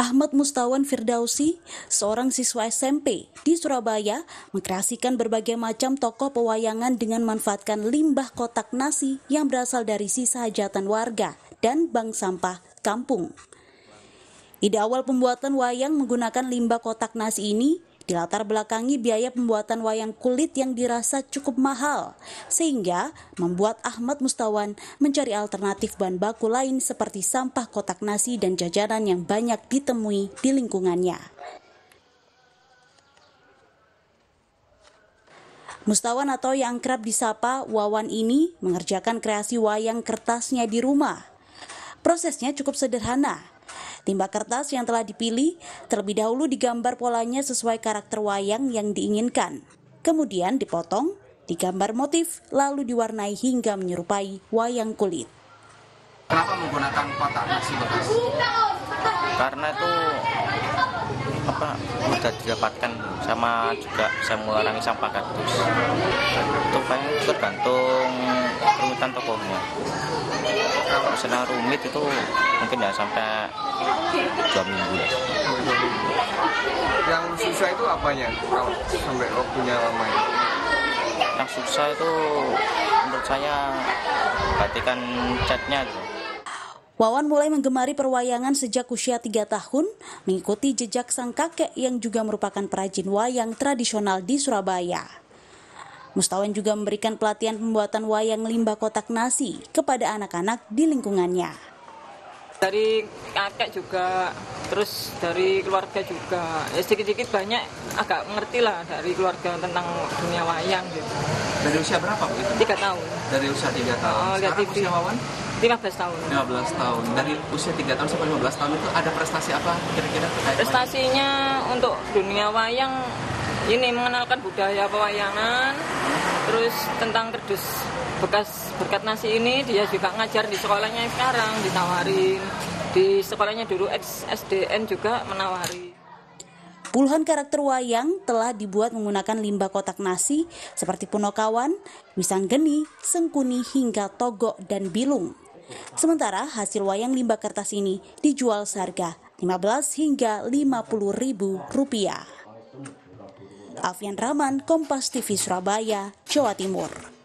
Ahmad Mustawan Firdausi, seorang siswa SMP di Surabaya, mengkreasikan berbagai macam tokoh pewayangan dengan memanfaatkan limbah kotak nasi yang berasal dari sisa hajatan warga dan bank sampah kampung. Ide awal pembuatan wayang menggunakan limbah kotak nasi ini dilatar belakangi biaya pembuatan wayang kulit yang dirasa cukup mahal, sehingga membuat Ahmad Mustawan mencari alternatif bahan baku lain seperti sampah kotak nasi dan jajanan yang banyak ditemui di lingkungannya. Mustawan atau yang kerap disapa Wawan ini mengerjakan kreasi wayang kertasnya di rumah. Prosesnya cukup sederhana. Limbah kertas yang telah dipilih terlebih dahulu digambar polanya sesuai karakter wayang yang diinginkan. Kemudian dipotong, digambar motif, lalu diwarnai hingga menyerupai wayang kulit. Kenapa menggunakan kotak nasi bekas? Karena itu mudah didapatkan, sama juga bisa mengurangi sampah kardus. Itu banyak tergantung kerumitan tokohnya. Kalau misalnya rumit itu mungkin ya sampai 2 minggu. Yang susah itu apanya kalau sampai waktunya lama ya? Yang susah itu menurut saya batikan catnya gitu. Wawan mulai menggemari perwayangan sejak usia 3 tahun, mengikuti jejak sang kakek yang juga merupakan perajin wayang tradisional di Surabaya. Mustawan juga memberikan pelatihan pembuatan wayang limbah kotak nasi kepada anak-anak di lingkungannya. Dari kakek juga, terus dari keluarga juga, ya sedikit-sedikit banyak agak mengerti lah dari keluarga tentang dunia wayang gitu. Dari usia berapa begitu? 3 tahun. Dari usia 3 tahun. Sekarang usia Wawan? 15 tahun. 15 tahun. Dari usia 3 tahun sampai 15 tahun itu ada prestasi apa kira-kira terkait prestasinya wayang? Untuk dunia wayang ini mengenalkan budaya pewayangan, terus tentang kardus bekas berkat nasi ini dia juga ngajar di sekolahnya sekarang, ditawarin. Di sekolahnya dulu SDN juga menawari. Puluhan karakter wayang telah dibuat menggunakan limbah kotak nasi seperti Punokawan, Wisanggeni, Sengkuni hingga Togok dan Bilung. Sementara hasil wayang limbah kertas ini dijual seharga 15 hingga 50 ribu rupiah. Alfian Rahman, Kompas TV Surabaya, Jawa Timur.